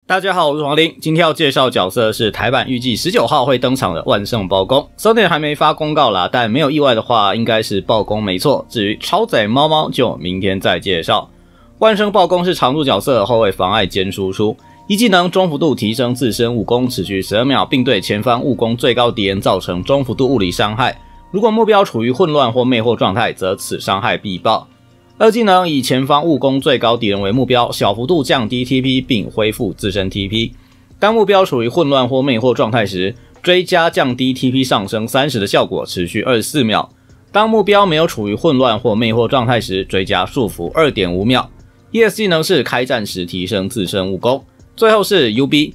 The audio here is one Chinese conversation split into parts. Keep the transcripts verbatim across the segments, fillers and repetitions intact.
大家好，我是黄林，今天要介绍角色是台版预计十九号会登场的万圣包公。Sony还没发公告啦，但没有意外的话，应该是包公没错。至于超载猫猫，就明天再介绍。万圣包公是常驻角色，后会妨碍兼输出。一技能中幅度提升自身武功，持续十二秒，并对前方武功最高敌人造成中幅度物理伤害。如果目标处于混乱或魅惑状态，则此伤害必爆。二技能以前方武功最高敌人为目标，小幅度降低 T P 并恢复自身 T P。当目标处于混乱或魅惑状态时，追加降低 T P 上升三十的效果，持续二十四秒。当目标没有处于混乱或魅惑状态时，追加束缚 二点五秒。E S 技能是开战时提升自身武功。最后是 U B。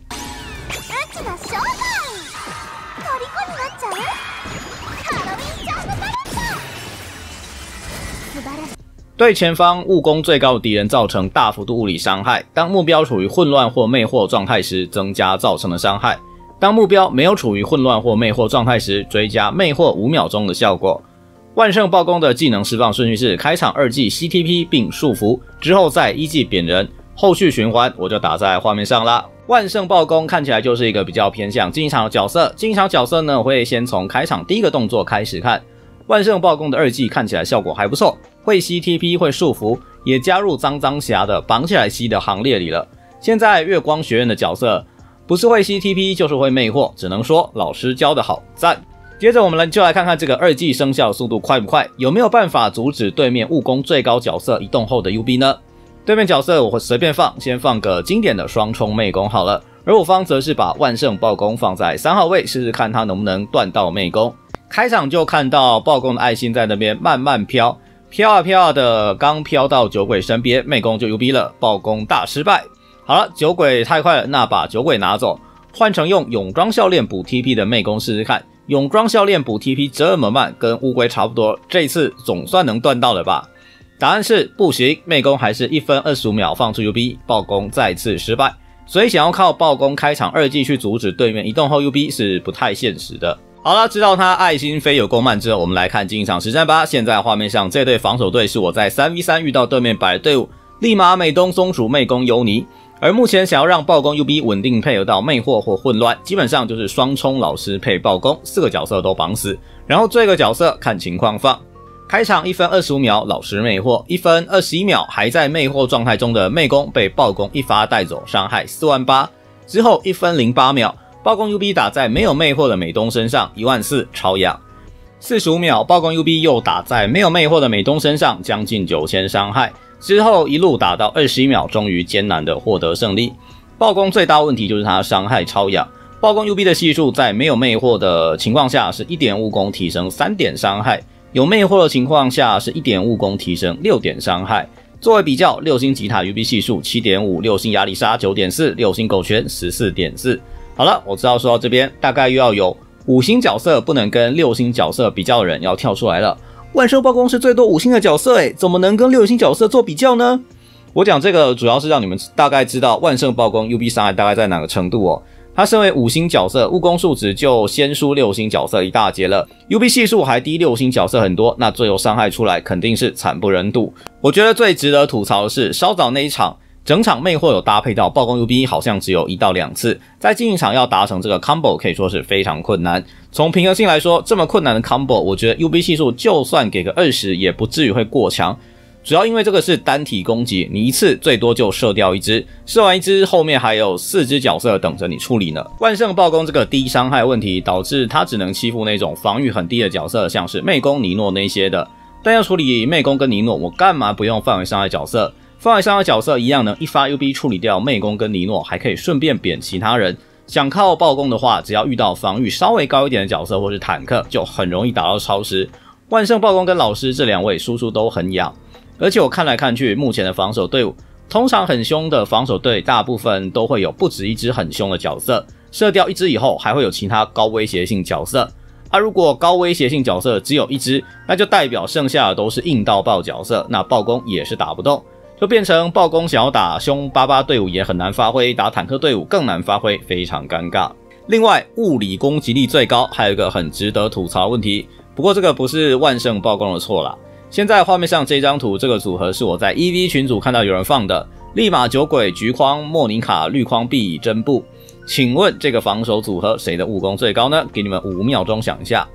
对前方武功最高的敌人造成大幅度物理伤害，当目标处于混乱或魅惑状态时，增加造成的伤害。当目标没有处于混乱或魅惑状态时，追加魅惑五秒钟的效果。万圣包公的技能释放顺序是开场二技 C T P 并束缚，之后再一技扁人，后续循环我就打在画面上啦。万圣包公看起来就是一个比较偏向竞技场的角色，竞技场角色呢，我会先从开场第一个动作开始看。万圣包公的二技看起来效果还不错，会吸 T P 会束缚，也加入脏脏侠的绑起来吸的行列里了。现在月光学院的角色不是会吸 T P 就是会魅惑，只能说老师教的好，赞。接着我们来就来看看这个二技生效速度快不快，有没有办法阻止对面武功最高角色移动后的 U B 呢？对面角色我会随便放，先放个经典的双冲魅攻好了，而我方则是把万圣包公放在三号位，试试看他能不能断到魅攻。开场就看到包公的爱心在那边慢慢飘，飘啊飘啊的，刚飘到酒鬼身边，魅攻就 U B 了，包公大失败。好了，酒鬼太快了，那把酒鬼拿走，换成用泳装笑链补 T P 的魅攻试试看。泳装笑链补 T P 这么慢，跟乌龟差不多，这次总算能断到了吧？答案是不行，魅攻还是一分二十五秒放出 U B， 包公再次失败。所以想要靠包公开场二技去阻止对面移动后 U B 是不太现实的。好了，知道他爱心飞有够慢之后，我们来看竞技场实战吧。现在画面上这队防守队是我在 三 V 三 遇到对面摆的队伍，立马美东松鼠魅攻尤尼。而目前想要让包公 U B 稳定配合到魅惑或混乱，基本上就是双冲老师配包公，四个角色都绑死，然后这个角色看情况放。开场一分二十五秒老师魅惑，一分二十一秒还在魅惑状态中的魅攻被包公一发带走，伤害四万八。之后一分零八秒。包公 U B 打在没有魅惑的美东身上，一万四超痒。四十五秒，包公 U B 又打在没有魅惑的美东身上，将近九千伤害。之后一路打到二十一秒，终于艰难的获得胜利。包公最大问题就是他伤害超痒。包公 U B 的系数在没有魅惑的情况下是 一点五 攻提升三点伤害，有魅惑的情况下是 一点五 攻提升六点伤害。作为比较，六星吉塔 U B 系数 七点五， 六星亚里莎 九点四， 六星狗圈 十四点四。好了，我知道说到这边，大概又要有五星角色不能跟六星角色比较的人要跳出来了。万圣包公是最多五星的角色诶，怎么能跟六星角色做比较呢？我讲这个主要是让你们大概知道万圣包公 U B 伤害大概在哪个程度哦。他身为五星角色，武功数值就先输六星角色一大截了 ，U B 系数还低六星角色很多，那最后伤害出来肯定是惨不忍睹。我觉得最值得吐槽的是稍早那一场。整场魅惑有搭配到包公 U B 好像只有一到两次，在竞技场要达成这个 combo 可以说是非常困难。从平衡性来说，这么困难的 combo， 我觉得 U B 系数就算给个二十也不至于会过强。主要因为这个是单体攻击，你一次最多就射掉一只，射完一只后面还有四只角色等着你处理呢。万圣包公这个低伤害问题导致他只能欺负那种防御很低的角色，像是魅攻、尼诺那些的。但要处理魅攻跟尼诺，我干嘛不用范围伤害角色？范围伤害角色一样能一发 U B 处理掉魅攻跟尼诺，还可以顺便扁其他人。想靠爆攻的话，只要遇到防御稍微高一点的角色或是坦克，就很容易打到超时。万圣爆攻跟老师这两位输出都很痒，而且我看来看去，目前的防守队伍，通常很凶的防守队大部分都会有不止一只很凶的角色，射掉一只以后，还会有其他高威胁性角色。啊，如果高威胁性角色只有一只，那就代表剩下的都是硬到爆角色，那爆攻也是打不动。就变成包公想要打凶巴巴队伍也很难发挥，打坦克队伍更难发挥，非常尴尬。另外，物理攻击力最高，还有一个很值得吐槽的问题，不过这个不是万圣包公的错啦。现在画面上这张图，这个组合是我在 E V 群组看到有人放的， 利马酒鬼、橘框、莫妮卡、绿框必以真布。请问这个防守组合谁的武功最高呢？给你们五秒钟想一下。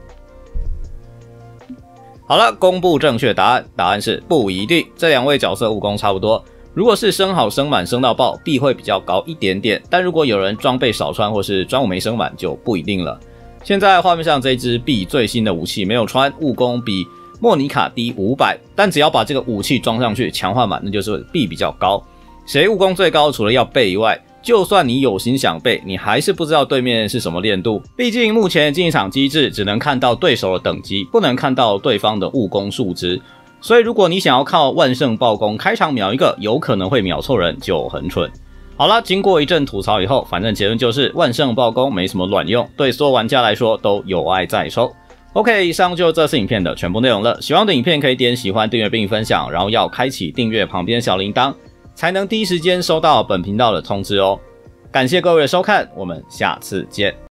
好了，公布正确答案，答案是不一定。这两位角色武功差不多，如果是升好升满升到爆，币会比较高一点点，但如果有人装备少穿或是专武没升满就不一定了。现在画面上这支币最新的武器没有穿，武功比莫妮卡低五百，但只要把这个武器装上去强化满，那就是币比较高。谁武功最高？除了要背以外，就算你有心想背，你还是不知道对面是什么练度。毕竟目前竞技场机制只能看到对手的等级，不能看到对方的武功数值。所以如果你想要靠万圣爆攻开场秒一个，有可能会秒错人，就很蠢。好了，经过一阵吐槽以后，反正结论就是万圣爆攻没什么卵用，对所有玩家来说都有碍在手。OK， 以上就这次影片的全部内容了。喜欢的影片可以点喜欢、订阅并分享，然后要开启订阅旁边小铃铛，才能第一时间收到本频道的通知哦。感谢各位的收看，我们下次见。